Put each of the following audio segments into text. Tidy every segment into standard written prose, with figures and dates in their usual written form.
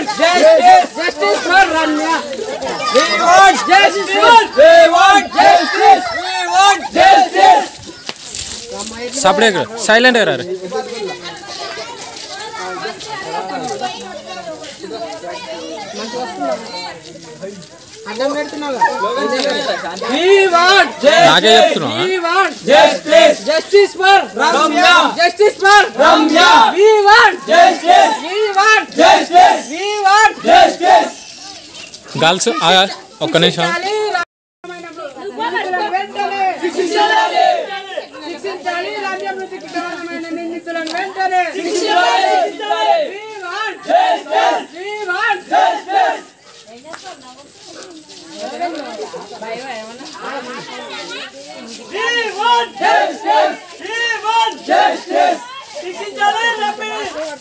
justice. Justice for Ramya. We want justice. We want justice. We want justice. सपड़े कर silent कर रहे Justice for Ramya. Justice for Ramya. We want justice. We want justice. We want justice. Girls ఒక్క నిమిషం శిక్షించాలి రామ్య మృతికి కారణమైన నిందితులను వెంటనే శిక్షించాలి. We want justice. We want justice. We want justice. We want justice. శిక్షించాలి రామ్య.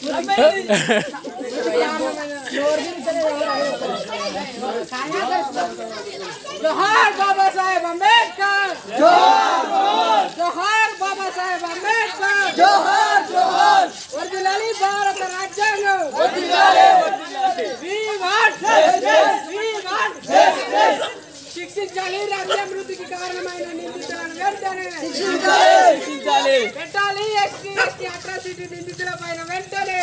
जोहार बाबा साहेब अंबेडकर. जोहार. जोहार बाबा साहेब अंबेडकर. जोहार. जोहार. वर्दिलाली Bharat राज्यांगम. वर्दिलाली. We want justice. We want justice. శిక్షించాలి రాజ్య మృతికి కారణమైన నిందితులను వెంటనే శిక్షించాలి. పెట్టాలి ఎస్టీ అట్రాసిటీ నిందితుల పైన వెంటనే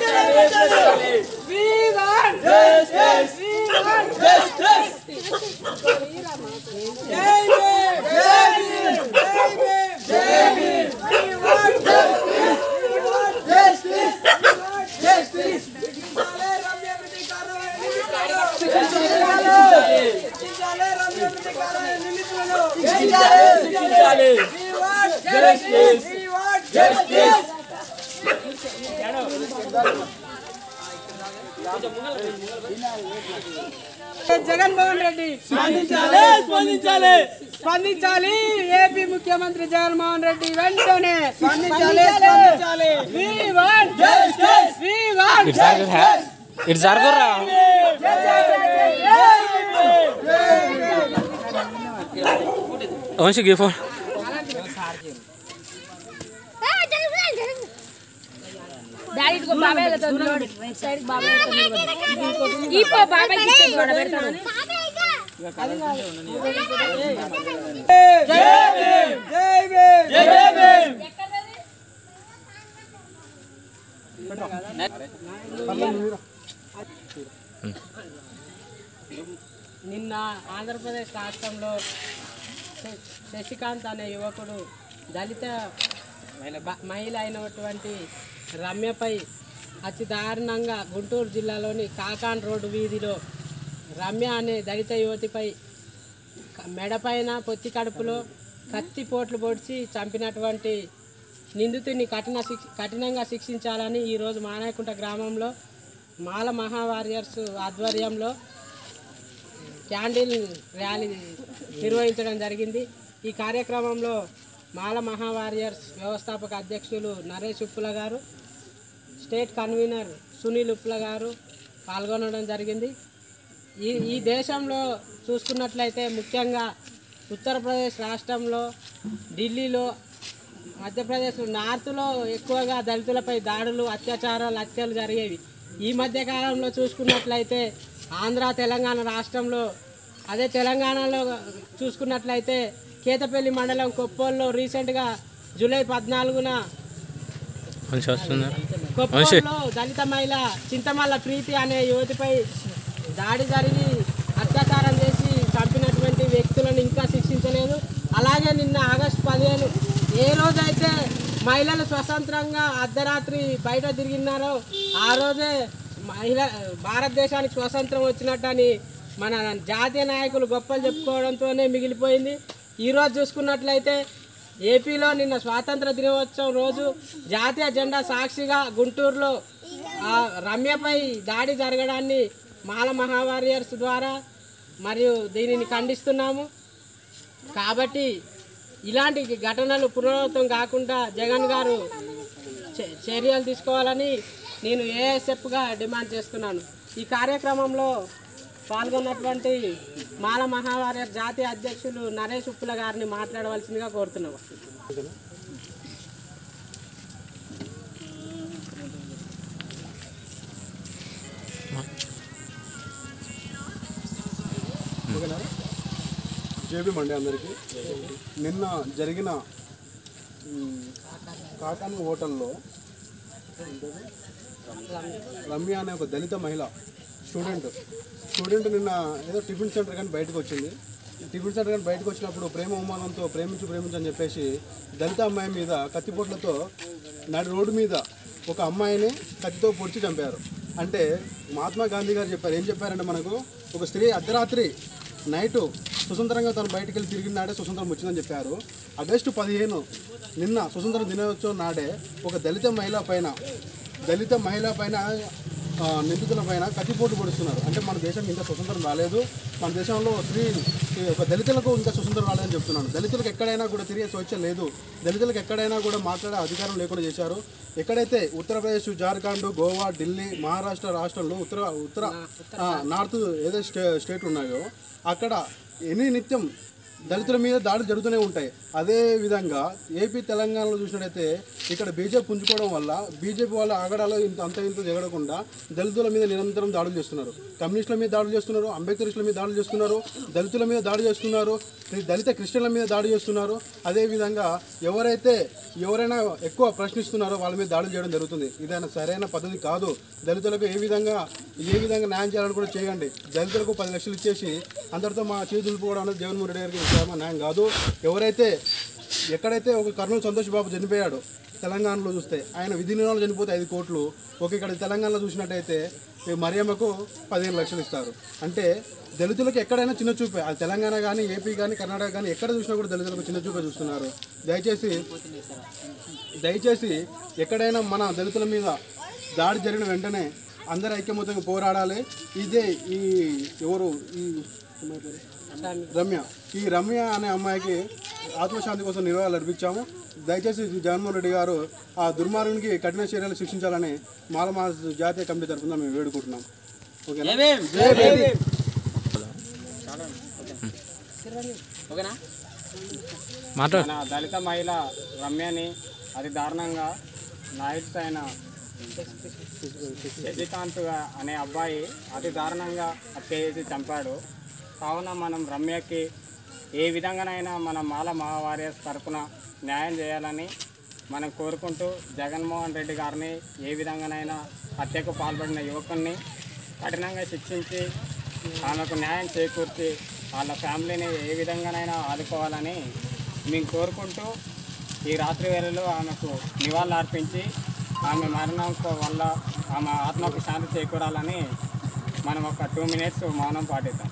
We want justice. We want justice. జై భీమ్. జై భీమ్. జై భీమ్. జై Bhim. We want justice. We want justice. We want justice. శిక్షించాలి రాజ్య మృతికి కారణమైన నిందితులను శిక్షించాలి. రాజ్య మృతికి కారణమైన నిందితులను శిక్షించాలి. We want justice. We want justice. Jaganmohan Reddy స్పందించాలి. స్పందించాలి. స్పందించాలి. ఏపీ ముఖ్యమంత్రి జగన్మోహన్ రెడ్డి వెంటనే స్పందించాలి. స్పందించాలి. We want justice. We want justice. It's आर कर रहा वंशी गे फोन డాడీ ఇదిగో బాబాయ్ లతో నోడి సైడ్ బాబాయ్ లతో నోడి ఈ పో బాబాయ్ కి చెడ పెడతాను జై భీమ్. జై భీమ్. జై భీమ్. నిన్న ఆంధ్రప్రదేశ్ రాష్ట్రంలో శశికాంత్ అనే యువకుడు దళిత మహిళ అయినటువంటి రమ్యపై అతి దారుణంగా గుంటూరు జిల్లాలోని కాకాన్ రోడ్డు వీధిలో రమ్య అనే దళిత యువతిపై మెడపైన పొత్తి కడుపులో కత్తి పోట్లు పొడిచి చంపినటువంటి నిందితుడిని కఠినంగా శిక్షించాలని ఈరోజు మానాయకుంట గ్రామంలో మాల మహా వారియర్స్ ఆధ్వర్యంలో క్యాండిల్ ర్యాలీ నిర్వహించడం జరిగింది. ఈ కార్యక్రమంలో మాల మహా వారియర్స్ వ్యవస్థాపక అధ్యక్షులు నరేష్ ఉప్పుల గారు, స్టేట్ కన్వీనర్ సునీల్ ఉప్పుల గారు పాల్గొనడం జరిగింది. ఈ దేశంలో చూసుకున్నట్లయితే ముఖ్యంగా ఉత్తరప్రదేశ్ రాష్ట్రంలో, ఢిల్లీలో, మధ్యప్రదేశ్ నార్త్లో ఎక్కువగా దళితులపై దాడులు, అత్యాచారాలు, హత్యలు జరిగేవి. ఈ మధ్య కాలంలో చూసుకున్నట్లయితే ఆంధ్ర, తెలంగాణ రాష్ట్రంలో, అదే తెలంగాణలో చూసుకున్నట్లయితే కేతపల్లి మండలం కొప్పోల్లో రీసెంట్గా జూలై 14న కొప్పోల్లో దళిత మహిళ చింతమల్ల ప్రీతి అనే యువతిపై దాడి జరిగి అత్యాచారం చేసి చంపినటువంటి వ్యక్తులను ఇంకా శిక్షించలేదు. అలాగే నిన్న ఆగస్టు 15 ఏ రోజైతే మహిళలు స్వతంత్రంగా అర్ధరాత్రి బయట తిరిగినారో ఆ రోజే భారతదేశానికి స్వతంత్రం వచ్చినట్టని మన జాతీయ నాయకులు గొప్పలు చెప్పుకోవడంతోనే మిగిలిపోయింది. ఈరోజు చూసుకున్నట్లయితే ఏపీలో నిన్న స్వాతంత్ర దినోత్సవం రోజు జాతీయ జెండా సాక్షిగా గుంటూరులో రమ్యపై దాడి జరగడాన్ని మాల మహావారియర్స్ ద్వారా మరియు దీనిని ఖండిస్తున్నాము. కాబట్టి ఇలాంటి ఘటనలు పునరావృతం కాకుండా జగన్ గారు చర్యలు తీసుకోవాలని నేను ఏఎస్ఎఫ్గా డిమాండ్ చేస్తున్నాను. ఈ కార్యక్రమంలో పాల్గొన్నటువంటి మాల మహావారియర్ జాతీయ అధ్యక్షులు నరేష్ ఉప్పుల గారిని మాట్లాడవలసిందిగా కోరుతున్నాము. జేబీ మండి అందరికీ. నిన్న జరిగిన కాకాని హోటల్లో రమ్య అనే ఒక దళిత మహిళ స్టూడెంట్ నిన్న ఏదో టిఫిన్ సెంటర్ కానీ బయటకు వచ్చింది. టిఫిన్ సెంటర్ కానీ బయటకు వచ్చినప్పుడు ప్రేమ ఉమానంతో ప్రేమించు అని చెప్పేసి దళిత అమ్మాయి మీద కత్తిపోట్లతో నడి రోడ్డు మీద ఒక అమ్మాయిని కత్తితో పొడిచి చంపారు. అంటే మహాత్మా గాంధీ గారు చెప్పారు, ఏం చెప్పారంటే మనకు ఒక స్త్రీ అర్ధరాత్రి నైటు స్వతంత్రంగా తను బయటికి వెళ్ళి తిరిగిన నాడే స్వతంత్రం వచ్చిందని చెప్పారు. ఆగస్టు 15 నిన్న స్వతంత్ర దినోత్సవం నాడే ఒక దళిత మహిళ పైన నిందితుల పైన కత్తిపోటు పొడుస్తున్నారు. అంటే మన దేశం ఇంకా స్వతంత్రం రాలేదు, మన దేశంలో ఒక దళితులకు ఇంకా స్వతంత్రం రాలేదని చెప్తున్నాను. దళితులకు ఎక్కడైనా కూడా తిరిగే స్వేచ్ఛ లేదు, దళితులకు ఎక్కడైనా కూడా మాట్లాడే అధికారం లేకుండా చేశారు. ఎక్కడైతే ఉత్తరప్రదేశ్, జార్ఖండ్, గోవా, ఢిల్లీ, మహారాష్ట్ర రాష్ట్రంలో ఉత్తర నార్త్ ఏదో స్టేట్ ఉన్నాయో అక్కడ నిత్యం దళితుల మీద దాడులు జరుగుతూనే ఉంటాయి. అదేవిధంగా ఏపీ తెలంగాణలో చూసినట్టయితే ఇక్కడ బీజేపీ పుంజుకోవడం వల్ల బీజేపీ వాళ్ళ ఆగడాలో ఇంత జరగకుండా దళితుల మీద నిరంతరం దాడులు చేస్తున్నారు. కమ్యూనిస్టుల మీద దాడులు చేస్తున్నారు, అంబేద్కరిస్టుల మీద దాడులు చేస్తున్నారు, దళితుల మీద దాడి చేస్తున్నారు, దళిత క్రిస్టియన్ల మీద దాడి చేస్తున్నారు. అదేవిధంగా ఎవరైనా ఎక్కువ ప్రశ్నిస్తున్నారో వాళ్ళ మీద దాడులు చేయడం జరుగుతుంది. ఇదైనా సరైన పద్ధతి కాదు. దళితులకు ఏ విధంగా న్యాయం చేయాలని కూడా చేయండి. దళితులకు 10 లక్షలు ఇచ్చేసి అందరితో మా చేతులు దులుపుకోవడం అనేది జగన్మోహన్ రెడ్డి గారికి న్యాయం కాదు. ఎక్కడైతే ఒక కర్నూలు సంతోష్ బాబు చనిపోయాడు తెలంగాణలో చూస్తే, ఆయన విధి నిర్ణయాలు చనిపోతే 5 కోట్లు. ఇక్కడ తెలంగాణలో చూసినట్టయితే మరియమ్మకు 15 లక్షలు ఇస్తారు. అంటే దళితులకు ఎక్కడైనా చిన్న చూపే, అది తెలంగాణ కానీ, ఏపీ కానీ, కర్ణాటక కానీ ఎక్కడ చూసినా కూడా దళితులకు చిన్న చూపే చూస్తున్నారు. దయచేసి ఎక్కడైనా మన దళితుల మీద దాడి జరిగిన వెంటనే అందరూ ఐక్యమత్యంగా పోరాడాలి. ఇదే రమ్య అనే అమ్మాయికి ఆత్మశాంతి కోసం నిర్వహణలు నడిపించాము. దయచేసి జగన్మోహన్ రెడ్డి గారు ఆ దుర్మార్గునికి కఠిన చర్యలు శిక్షించాలని మాలమా జాతీయ కమిటీ తరఫున మేము వేడుకుంటున్నాం. మన దళిత మహిళ రమ్యని అతి దారుణంగా నాయకుడు అయిన శశికాంత్ అనే అబ్బాయి అతి దారుణంగా హత్య చేసి చంపాడు. కావున మనం రమ్యకి ఏ విధంగానైనా మన మాల వారియర్స్ తరఫున న్యాయం చేయాలని మనం కోరుకుంటూ జగన్మోహన్ రెడ్డి గారిని ఏ విధంగానైనా హత్యకు పాల్పడిన యువకుల్ని కఠినంగా శిక్షించి ఆమెకు న్యాయం చేకూర్చి వాళ్ళ ఫ్యామిలీని ఏ విధంగానైనా ఆదుకోవాలని మేము కోరుకుంటూ ఈ రాత్రి వేళలో ఆమెకు నివాళులు అర్పించి ఆమె మరణం వల్ల ఆమె ఆత్మకు శాంతి చేకూరాలని మనం ఒక 2 minutes మౌనం పాటిద్దాం.